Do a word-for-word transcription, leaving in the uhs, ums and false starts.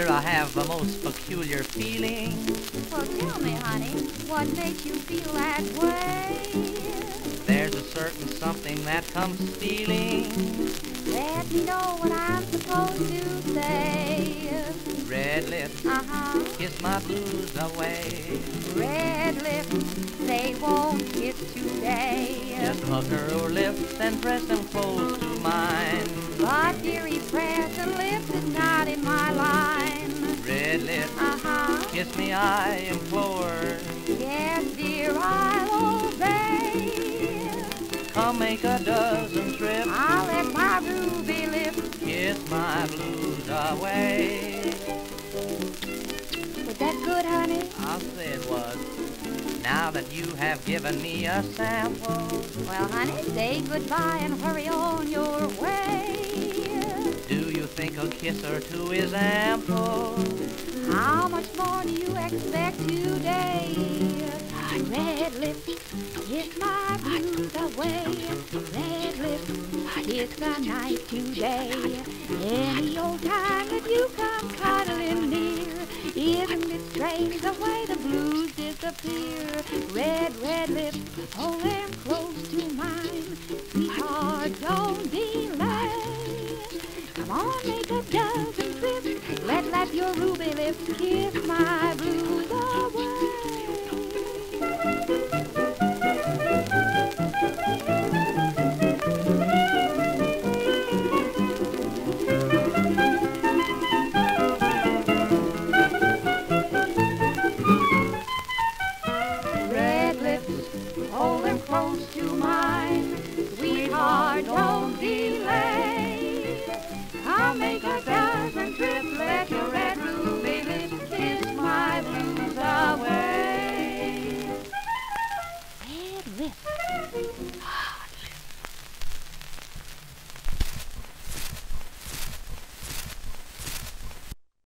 dear, I have a most peculiar feeling. Well, tell me, honey, what makes you feel that way? There's a certain something that comes stealing. Let me know what I'm supposed to say. Red lips, Uh-huh. kiss my blues away. Red lips, they won't kiss today. Just hug her lips and press them close to mine. But dearie, pressure lips is not in my line. Red lips, Uh-huh. kiss me, I implore. Yes, dear, I'll obey. Come make a dozen trips. I'll let my ruby lips Kiss my blues away. Was that good, honey? I'll say it was. Now that you have given me a sample, Well, honey, say goodbye and hurry on your way. do you think a kiss or two is ample? How much more do you expect today? Red lips, kiss my blues away. Red lips, kiss the night today. Any old time that you come cuddling near, isn't it strange the way the blues disappear? Red, red lips, hold them close to mine. Sweetheart, don't delay. Come on, make a dozen trips. Let, let your ruby lips kiss my